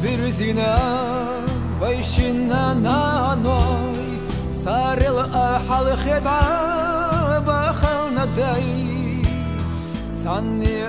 برزينا ويشنا نانوي سارل أحل خدعة بخلنا داي تعني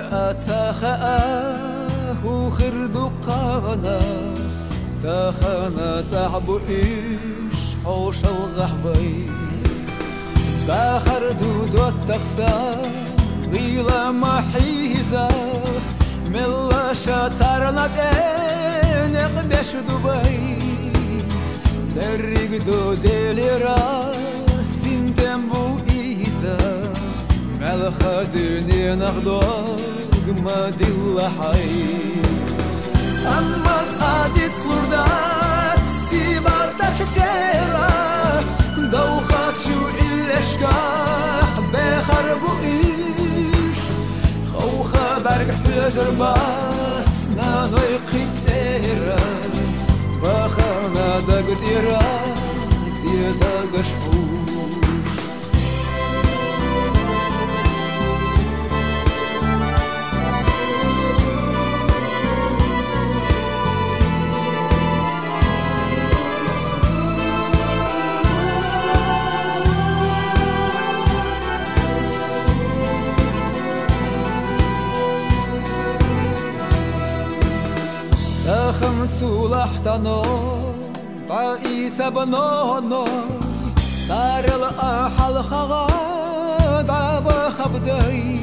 أتخاء خردو قانا تخانا تعبو إيش حوش الغحبي بخر دودو التخسا غيلا محيزة ملا شاترنا دينق بيش دبي درق دو ديليرا سنتم بو إيزا ملخا دوني نخدوغ ما ديلا حي أما تقادي تسلردات سيبارتاش تيرا دوخات شو إلشكا بخر بو إيش خوخا برق حجر بات نانوي قيتيرا بخانا دقتيرا زيزا قشحوش خمسو لحتانو طاقيسة بنونو صار الأحل خغاد عبا خبداي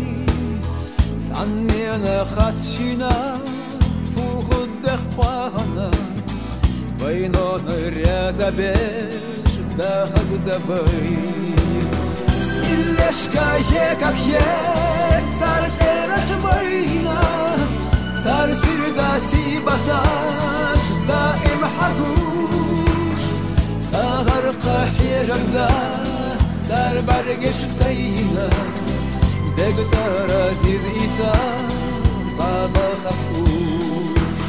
عني خاتشينا فوق الدقوانا بينون الرازة بيش داخل دبي إليش كايك أبيت صار ترش بينا صار سير داسي بطاش دائم حقوش صغر قحي جردات صار برقش تينا دقتار عزيز إيسا بابا خفوش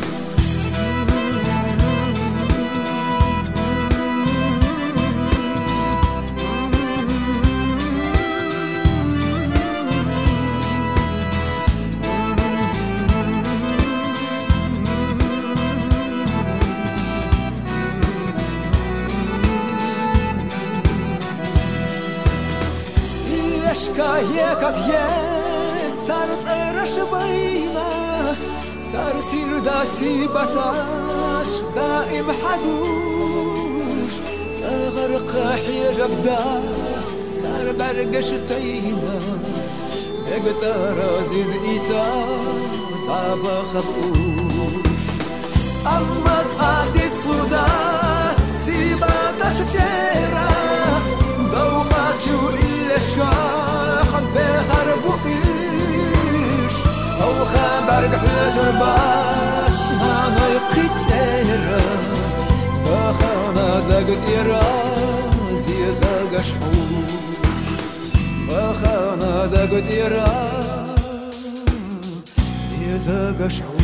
Шкаек объект, царь рашбайна, царь сирдаси баташ, да им хагуш, царь قحي جبدات, царь برقش تينا, دقتار عزيز إيسا, طابا خبوش. أما تقادي سلودات, سيباتاش تيرا, دوخات شو الشاح بخر بوئيش أو خبر بحجر بات ما يقيتيرا بخانا دقتيرا زيزا قشحوش بخانا دقتيرا زيزا قشحوش